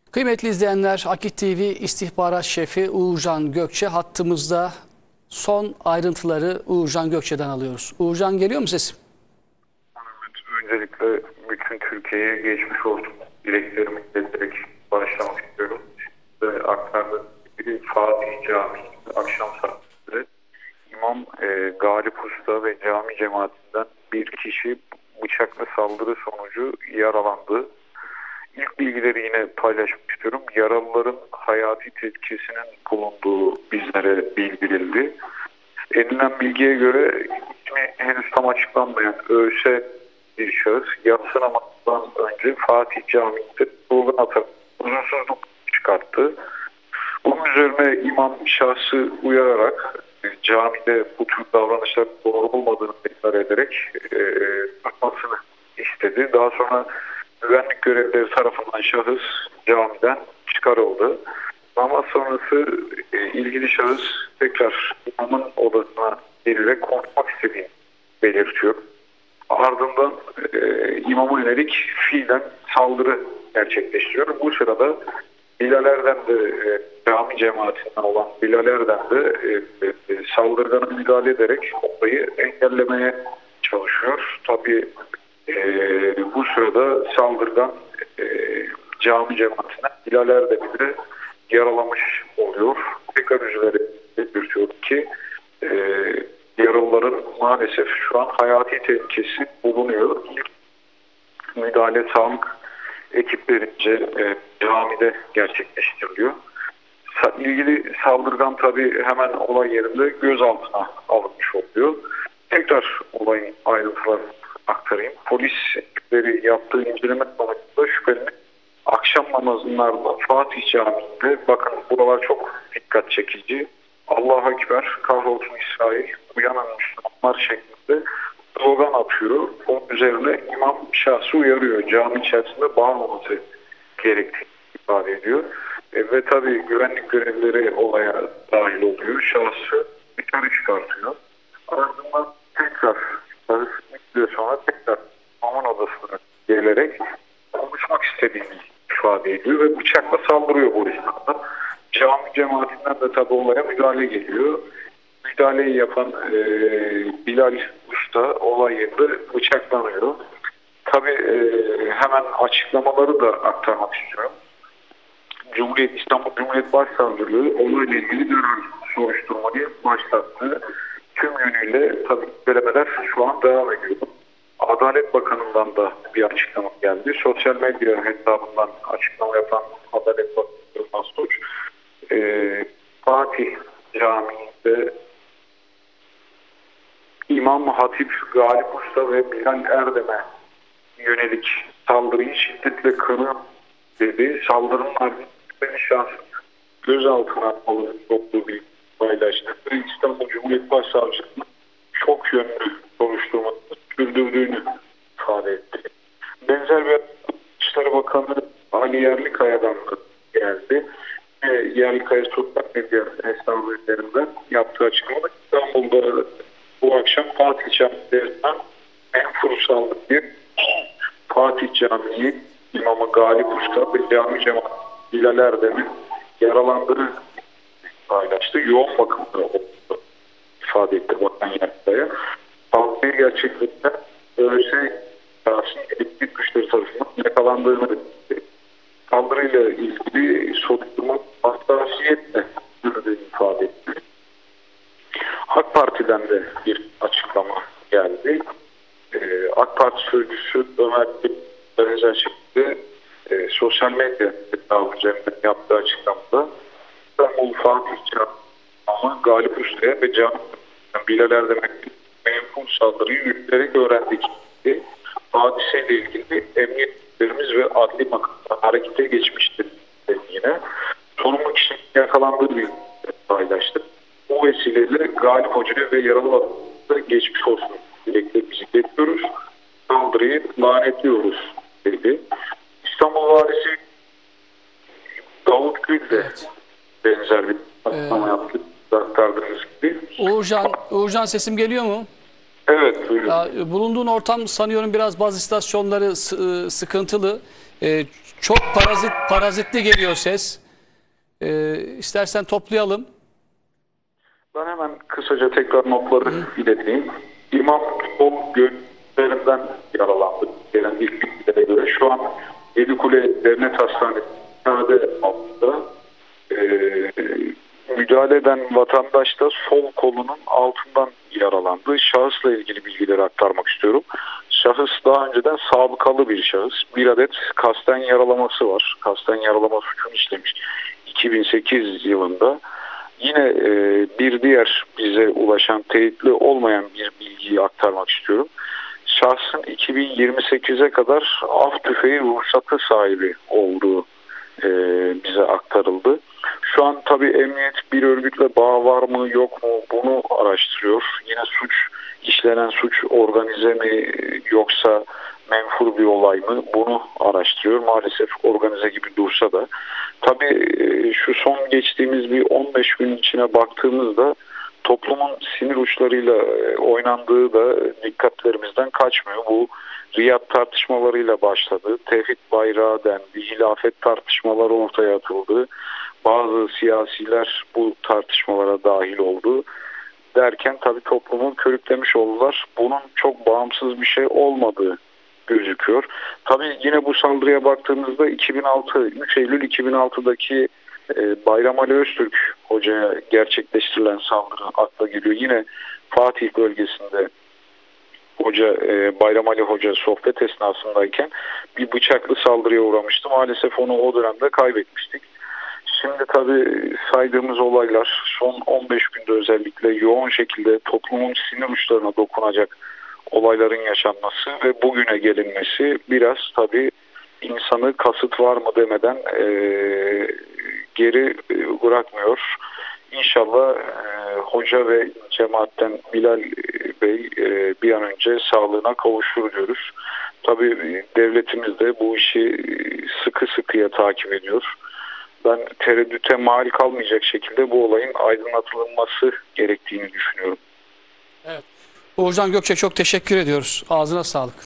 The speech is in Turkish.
Kıymetli izleyenler, Akit TV İstihbarat Şefi Uğurcan Gökçe hattımızda. Son ayrıntıları Uğurcan Gökçe'den alıyoruz. Uğurcan, geliyor mu sesim? Öncelikle bütün Türkiye'ye geçmiş olsun dileklerimi ileterek başlamak istiyorum. Ve aktardığım gibi Fatih Camii akşam saatleri İmam Galip Usta ve cami cemaatinden bir kişi bıçakla saldırı sonucu yaralandı. İlk bilgileri yine paylaşmak istiyorum. Yaralıların hayati tehlikesinin bulunduğu bizlere bildirildi. Edinilen bilgiye göre ismi henüz tam açıklanmayan ÖS bir şahıs yatsı namazından önce Fatih Camii'nde slogan atarak huzursuzluk çıkarttı. Bunun üzerine imam şahsı uyararak camide bu tür davranışlar doğru olmadığını tekrar ederek tutmasını istedi. Daha sonra güvenlik görevlileri tarafından şahıs camiden çıkarıldı. Namaz sonrası ilgili şahıs tekrar imamın odasına gelerek konuşmak istediğini belirtiyor. Ardından imama yönelik fiilen saldırı gerçekleştiriyor. Bu sırada Bilalerden de cami cemaatinden olan Bilalerden de saldırgana müdahale ederek olayı engellemeye çalışıyor. Tabii bu sırada saldırgan cami cemaatine Bilaler de bir de yaralamış oluyor. Tekrar üzere belirtiyorum ki yaralıların maalesef şu an hayati tehlikesi bulunuyor. İlk müdahale sağlık ekiplerince camide gerçekleştiriliyor. İlgili saldırgan tabii hemen olay yerinde gözaltına alınmış oluyor. Tekrar olayın ayrıntılarını aktarayım. Polis ekipleri yaptığı inceleme sonucunda şüphelinin akşam namazında Fatih Camii'nde, bakın buralar çok dikkat çekici, Allahu Ekber, kahrolsun İsrail, uyanın Müslümanlar şeklinde slogan atıyor. Onun üzerine imam şahsı uyarıyor. Cami içerisinde bağırmaması gerektiğini ifade ediyor. Ve tabii güvenlik görevlileri olaya dahil oluyor. Şahsı dışarı çıkartıyor. Ardından tekrar bir süre sonra tekrar imamın odasına gelerek konuşmak istediğini ifade ediyor ve bıçakla saldırıyor bu esnada. Cami cemaatinden de tabii olaya müdahale geliyor. Müdahaleyi yapan Bilal Usta olay yerinde bıçaklanıyor. Tabii hemen açıklamaları da aktarmak istiyorum. İstanbul Cumhuriyet Başsavcılığı olayla ilgili bir soruşturmayı başlattı. Tüm yönüyle tabii incelemeler şu an devam ediyor. Adalet Bakanı'ndan da bir açıklama geldi. Sosyal medya hesabından açıklama yapan Adalet Bakanı Mansur, Fatih Camii'nde İmam Hatip Galip Usta ve Bilal Erdem'e yönelik saldırıyı şiddetle kınıyor dedi. Saldırının ardından şahsın gözaltına alınıp olduğu bir paylaştı. İstanbul Cumhuriyet Başsavcılığı'nın çok yönlü soruşturmasını sürdürdüğünü ifade etti. Benzer bir İçişleri Bakanı Ali Yerlikaya'dan da geldi. Yerlikaya sosyal medya hesabı üzerinden yaptığı açıklamada İstanbul'da bu akşam Fatih Camii'nden menfur saldırı Fatih Camii İmamı Galip Usta ve cami cemaati Bilal Erdem'in yaralandığını paylaştı. Yoğun bakımda oldu ifade etti Bakan Yerlikaya. Saldırıyı gerçekleştiren ÖS şahsın elektrik güçleri tarafından yakalandığını dedi. Saldırıyla ilgili soruşturma hassasiyetle yürüdüğünü ifade etti. AK Parti'den de bir açıklama geldi. AK Parti sözcüsü Ömer benzer şekilde sosyal medya hesabı üzerinden yaptığı açıklamada İstanbul Fatih Camii'nin Galip Usta'ya ve Bilal Erdem'e menfur saldırıyı yürüterek öğrendik. Hadiseyle ilgili emniyetlerimiz ve adli makamlar harekete geçmiştir yine. Sorumlu kişinin yakalandığı bir paylaştı. Bu vesileyle Galip Hoca'ya ve yaralı vatandaşlara geçmiş olsun dileklerimizi getiriyoruz. Saldırıyı lanetliyoruz dedi. İstanbul Valisi Davut Gül de benzer bir açıklama yaptı. Aktardığınız gibi. Uğurcan sesim geliyor mu? Evet, buyurun. Ya, bulunduğun ortam sanıyorum biraz bazı istasyonları sıkıntılı. Çok parazitli geliyor ses. İstersen toplayalım. Ben hemen kısaca tekrar notları ileteyim. İmam sol göğüslerinden yaralandı. Gelen ilk bilgilere göre. Şu an Yedikule Devlet Hastanesi altında. Müdahale eden vatandaş da sol kolunun altından yaralandı. Şahısla ilgili bilgileri aktarmak istiyorum. Şahıs daha önceden sabıkalı bir şahıs. Bir adet kasten yaralaması var. Kasten yaralama suçunu işlemiş 2008 yılında. Yine bir diğer bize ulaşan teyitli olmayan bir bilgiyi aktarmak istiyorum. Şahsın 2028'e kadar av tüfeği ruhsatı sahibi olduğu bize aktarıldı. Şu an tabii emniyet bir örgütle bağ var mı yok mu bunu araştırıyor. Yine işlenen suç organize mi yoksa menfur bir olay mı bunu araştırıyor. Maalesef organize gibi dursa da. Tabii şu son geçtiğimiz bir 15 gün içine baktığımızda toplumun sinir uçlarıyla oynandığı da dikkatlerimizden kaçmıyor. Bu Riyad tartışmalarıyla başladı. Tevhid bayrağı dendi. Hilafet tartışmaları ortaya atıldı. Bazı siyasiler bu tartışmalara dahil oldu. Derken tabii toplumu körüklemiş oldular. Bunun çok bağımsız bir şey olmadığı gözüküyor. Tabii yine bu saldırıya baktığımızda 3 Eylül 2006'daki Bayram Ali Öztürk hocaya gerçekleştirilen saldırı akla geliyor. Yine Fatih bölgesinde Bayram Ali Hoca sohbet esnasındayken bir bıçaklı saldırıya uğramıştı. Maalesef onu o dönemde kaybetmiştik. Şimdi tabii saydığımız olaylar son 15 günde özellikle yoğun şekilde toplumun sinir uçlarına dokunacak olayların yaşanması ve bugüne gelinmesi biraz tabii insanı kasıt var mı demeden geri bırakmıyor. İnşallah hoca ve cemaatten Bilal Bey bir an önce sağlığına kavuşur diyoruz. Tabii devletimiz de bu işi sıkı sıkıya takip ediyor. Ben tereddüte mal kalmayacak şekilde bu olayın aydınlatılması gerektiğini düşünüyorum. Evet. Uğurcan Gökçe çok teşekkür ediyoruz. Ağzına sağlık.